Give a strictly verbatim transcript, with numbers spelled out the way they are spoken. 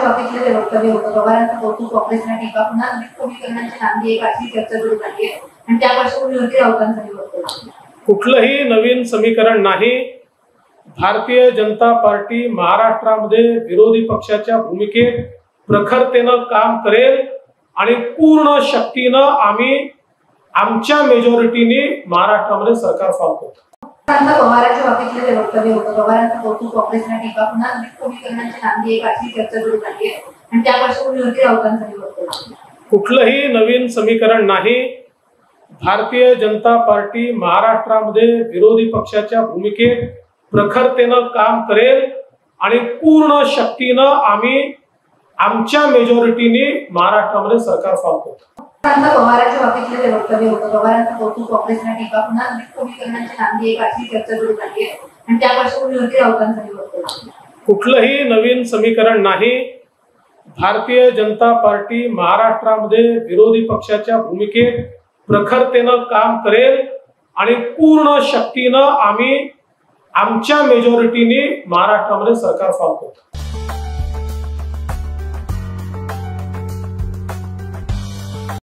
पवारांच्या बाबतीतले जे वक्तव्य होतं, पवारांचं कौतुक, काँग्रेसने टीका, पुन्हा समीकरणांची नांदी एक अशी चर्चा सुरू झाली आहे आणि त्या पार्श्वभूमीवरती राऊतांचं हे वक्तव्य. कुठलंही नवीन समीकरण नाही. भारतीय जनता पार्टी महाराष्ट्रामध्ये विरोधी पक्षाच्या भूमिकेत प्रखरतेनं काम करेल आणि पूर्ण शक्तीनं आम्ही आमच्या मेजॉरिटीने महाराष्ट्रामध्ये सरकार फॉर्म करतो. पवारांच्या बाबतीतले जे वक्तव्य होतं, पवारांचं कौतुक, काँग्रेसने टीका, पुन्हा समीकरणांची नांदी एक अशी चर्चा सुरू झाली आहे आणि त्या पार्श्वभूमीवरती राऊतांचं हे वक्तव्य. कुठलंही नवीन समीकरण नाही. भारतीय जनता पार्टी महाराष्ट्रामध्ये विरोधी पक्षाच्या भूमिकेत प्रखरतेनं काम करेल आणि पूर्ण शक्तीनं आम्ही आमच्या मेजॉरिटीने महाराष्ट्रामध्ये सरकार फॉर्म करतो. पवारांच्या बाबतीतले जे वक्तव्य होतं, पवारांचं कौतुक, काँग्रेसने टीका, पुन्हा समीकरणांची नांदी एक अशी चर्चा सुरू झाली आहे आणि त्या पार्श्वभूमीवरती राऊतांचं हे वक्तव्य. कुठलंही नवीन समीकरण नाही. भारतीय जनता पार्टी महाराष्ट्रामध्ये विरोधी पक्षाच्या भूमिकेत प्रखरतेनं काम करेल आणि पूर्ण शक्तीनं आम्ही आमच्या मेजॉरिटीने महाराष्ट्रामध्ये सरकार फॉर्म करतो.